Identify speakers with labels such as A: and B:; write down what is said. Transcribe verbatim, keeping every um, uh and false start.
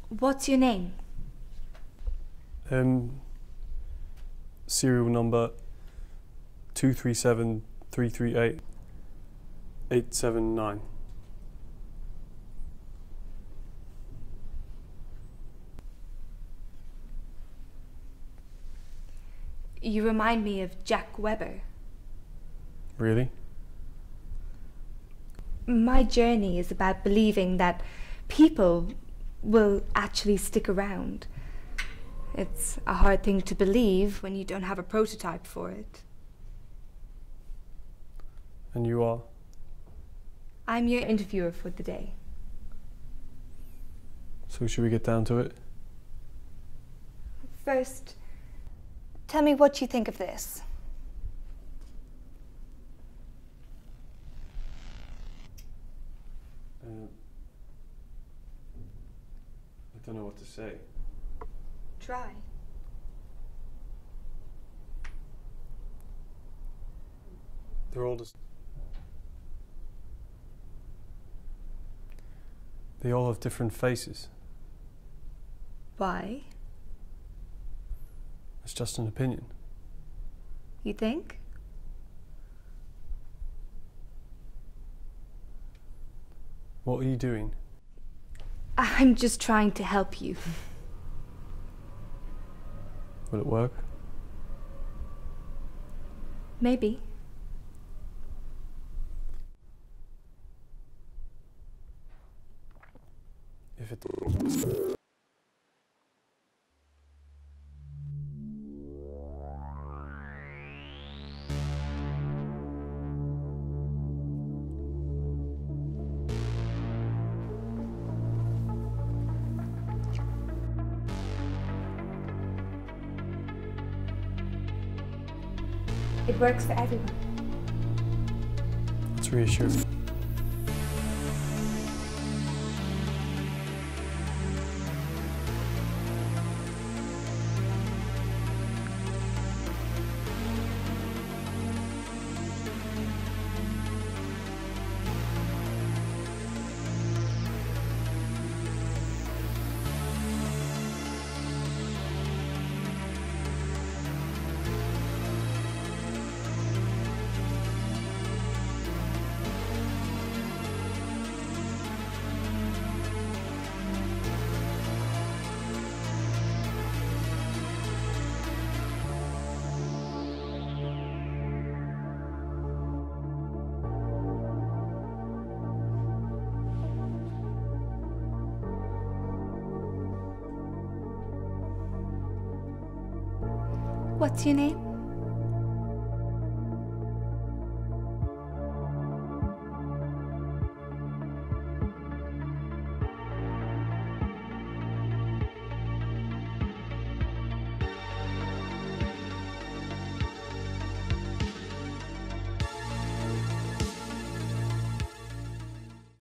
A: What's your name?
B: Um, serial number two three seven three three eight eight seven nine.
A: You remind me of Jack Weber.
B: Really?
A: My journey is about believing that people will actually stick around. It's a hard thing to believe when you don't have a prototype for it.
B: And you are?
A: I'm your interviewer for the day.
B: So should we get down to it?
A: First, tell me what you think of this.
B: Uh, I don't know what to say.
A: Try.
B: They're all just... They all have different faces.
A: Why?
B: It's just an opinion.
A: You think?
B: What are you doing?
A: I'm just trying to help you.
B: Will it work?
A: Maybe.
B: If it...
A: It works for everyone.
B: That's reassuring.
A: What's your name?